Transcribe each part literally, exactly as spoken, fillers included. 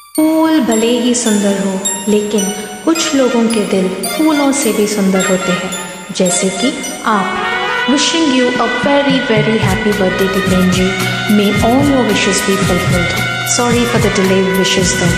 फूल भले ही सुंदर हो, लेकिन कुछ लोगों के दिल फूलों से भी सुंदर होते हैं, जैसे कि आप। Wishing you a very very happy birthday Dipen ji. May all your wishes be fulfilled. Sorry for the delayed wishes though.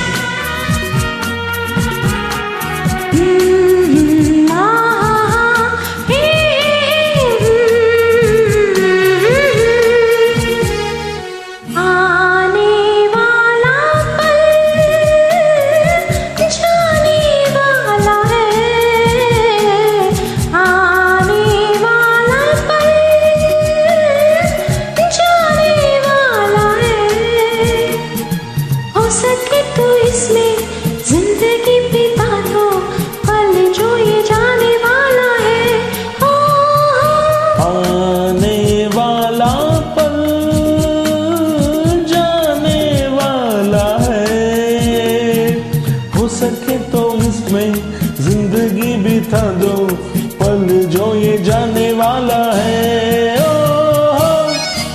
सके तो इसमें जिंदगी बिता दो, पल जो ये जाने वाला है। ओ, ओ।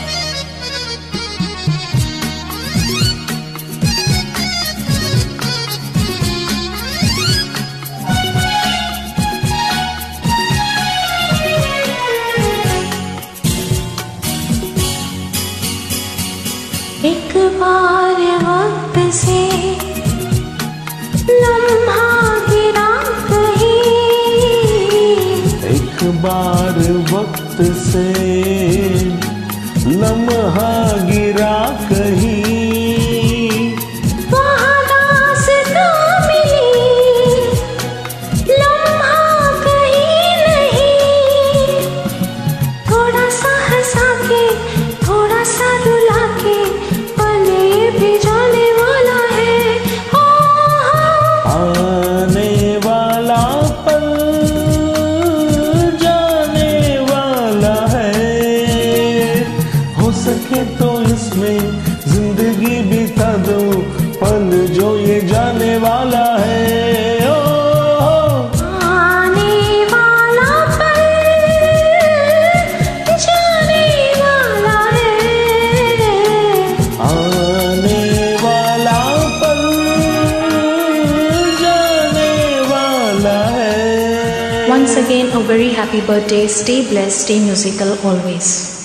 एक बार वक्त से लम्हा गिरा कहीं, एक बार वक्त से लम्हा गिरा कहीं, वहाँ दास्तां मिली लम्हा कहीं नहीं। थोड़ा सा हंसा के थोड़ा सा रुला के पल ये भी जाने वाला है। आने वाला पल जाने वाला है। हो सके तो इसमें जिंदगी बिता दो, पल जो ये जाने वाला है। ओ, ओ। आने वाला पल जाने वाला है। आने वाला पल Once again, a very happy birthday. Stay blessed, stay musical always.